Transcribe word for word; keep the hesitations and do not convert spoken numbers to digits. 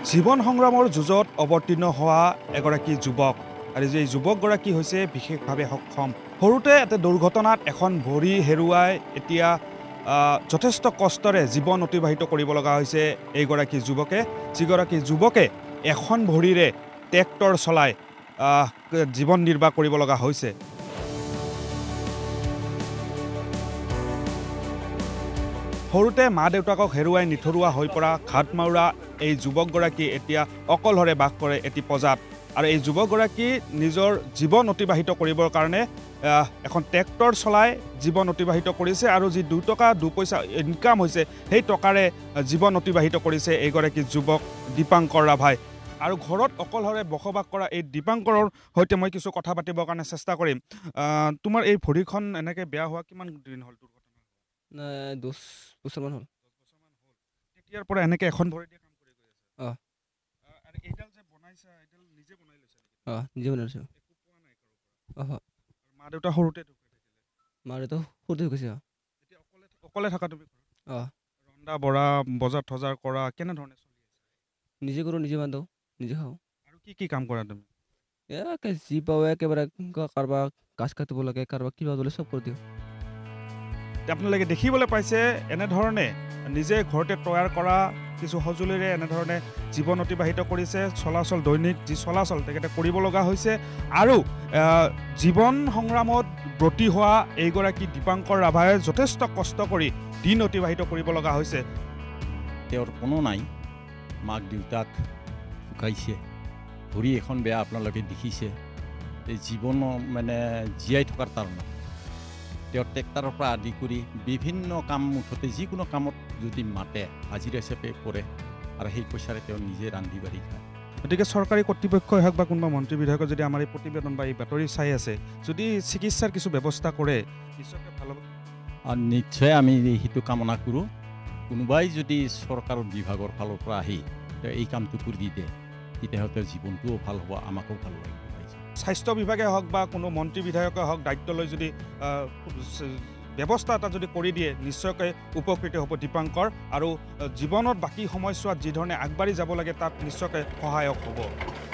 জীৱন সংগ্ৰামৰ যুঁজত অৱতীৰ্ণ হোৱা এগৰাকী যুৱক আৰু এই যুৱকগৰাকী হৈছে বিশেষভাৱে সক্ষম। সৰুতে এটা দুৰ্ঘটনাত এখন ভৰি হেৰুৱাই এতিয়া যথেষ্ট কষ্টৰে জীৱন অতিবাহিত কৰিব লগা হৈছে এইগৰাকী যুৱকে, যিগৰাকী যুৱকে এখন ভৰিৰে ট্ৰেক্টৰ চলাই জীৱন নিৰ্বাহ কৰিব লগা হৈছে। সৰুতে মা দেউতাকক হেৰুৱাই নিথৰুৱা হৈ পৰা ঘাটমাউৰা এই যুৱকগৰাকী এতিয়া অকলশৰে বাস কৰে এটি পজাত, আৰু এই যুৱকগৰাকী নিজৰ জীৱন অতিবাহিত কৰিবৰ কাৰণে এখন ট্ৰেক্টৰ চলাই জীৱন অতিবাহিত কৰিছে, আৰু যি দুটকা দুপইচা ইনকাম হৈছে সেই টকাৰে জীৱন অতিবাহিত কৰিছে এইগৰাকী যুৱক দীপাংকৰ ৰাভাই। আৰু ঘৰত অকলশৰে বসবাস কৰা এই দীপাংকৰৰ সৈতে মই কিছু কথা পাতিবৰ কাৰণে চেষ্টা কৰিম। তোমাৰ এই ভৰিখন এনেকৈ বেয়া হোৱা কিমান দিন হ'ল? দহ বছৰমান হ'ল। তেতিয়াৰ পৰা এনেকৈ এখন ভৰি দিয়ে কাম কৰি গৈ আছে? অঁ। আৰু এইডাল যে বনাইছা এইডাল নিজে বনাই লৈছা নেকি? অঁ, নিজে বনাইছোঁ। একো পোৱা নাই কাৰোবাৰ? অঁ। মা দেউতা সৰুতে ঢুকাই থাকিলে? মা দেউতা সৰুতে ঢুকাইছে। অঁ। এতিয়া অকলে অকলে থাকা তুমি? অঁ। ৰন্ধা বঢ়া বজাৰ থজাৰ কৰা কেনেধৰণে চলি আছে? নিজে কৰোঁ, নিজে বান্ধো, নিজে খাওঁ। আৰু কি কি কাম কৰা তুমি? এ যি পাওঁ একেবাৰে কাৰোবাক গাছ কাটিব লাগে, কাৰোবাক কিবা বোলে চব কৰি দিওঁ। আপোনালোকে দেখিবলৈ পাইছে এনেধৰণে নিজে ঘৰতে তৈয়াৰ কৰা কিছু সঁজুলিৰে এনেধৰণে জীৱন অতিবাহিত কৰিছে। চলাচল দৈনিক যি চলাচল তেখেতে কৰিব লগা হৈছে, আৰু জীৱন সংগ্ৰামত ব্ৰতী হোৱা এইগৰাকী দীপাংকৰ ৰাভাই যথেষ্ট কষ্ট কৰি দিন অতিবাহিত কৰিব লগা হৈছে। তেওঁৰ কোনো নাই, মাক দেউতাক ঢুকাইছে, ভৰি এখন বেয়া আপোনালোকে দেখিছে। এই জীৱন মানে জীয়াই থকাৰ কাৰণে তেওঁ ট্ৰেক্টৰৰ পৰা আদি কৰি বিভিন্ন কাম, মুঠতে যিকোনো কামত যদি মাতে হাজিৰা হিচাপে কৰে, আৰু সেই পইচাৰে তেওঁ নিজে ৰান্ধি বাঢ়ি খায়। গতিকে চৰকাৰী কৰ্তৃপক্ষই হওক বা কোনোবা মন্ত্ৰী বিধায়কে যদি আমাৰ এই প্ৰতিবেদন বা এই বাতৰি চাই আছে, যদি চিকিৎসাৰ কিছু ব্যৱস্থা কৰে নিশ্চয়কৈ ভাল হ'ব। আৰু নিশ্চয় আমি সেইটো কামনা কৰোঁ। কোনোবাই যদি চৰকাৰৰ বিভাগৰ ফালৰ পৰা আহি এই কামটো কৰি দিয়ে, তেতিয়াহ'লে তেওঁৰ জীৱনটোও ভাল হ'ব, আমাকো ভাল লাগিব। স্বাস্থ্য বিভাগে হওক বা কোনো মন্ত্ৰী বিধায়কে হওক দায়িত্ব লৈ যদি ব্যৱস্থা এটা যদি কৰি দিয়ে, নিশ্চয়কৈ উপকৃত হ'ব দীপাংকৰ, আৰু জীৱনত বাকী সময়ছোৱাত যিধৰণে আগবাঢ়ি যাব লাগে তাত নিশ্চয়কৈ সহায়ক হ'ব।